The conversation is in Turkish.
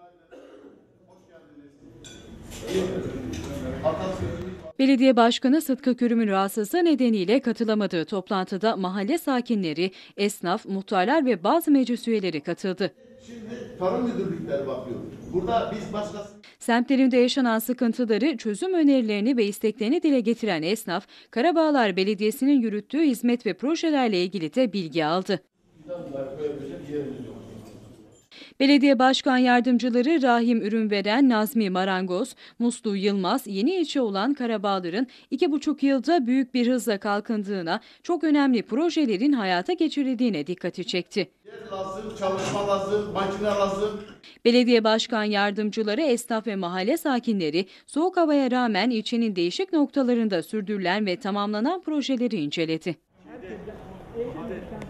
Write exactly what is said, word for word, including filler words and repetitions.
Belediye Başkanı Sıtkı Kürüm'ün rahatsızlığı nedeniyle katılamadığı toplantıda mahalle sakinleri, esnaf, muhtarlar ve bazı meclis üyeleri katıldı. Şimdi tarım müdürlükleri bakıyor. Burada biz başkası... Semtlerinde yaşanan sıkıntıları, çözüm önerilerini ve isteklerini dile getiren esnaf, Karabağlar Belediyesi'nin yürüttüğü hizmet ve projelerle ilgili de bilgi aldı. Belediye Başkan Yardımcıları Rahim Ürünveren, Nazmi Marangoz, Muslu Yılmaz, yeni ilçe olan Karabağlar'ın iki buçuk yılda büyük bir hızla kalkındığına, çok önemli projelerin hayata geçirildiğine dikkati çekti. Lazım, çalışma lazım, makine lazım. Belediye Başkan Yardımcıları, esnaf ve mahalle sakinleri soğuk havaya rağmen ilçenin değişik noktalarında sürdürülen ve tamamlanan projeleri inceledi.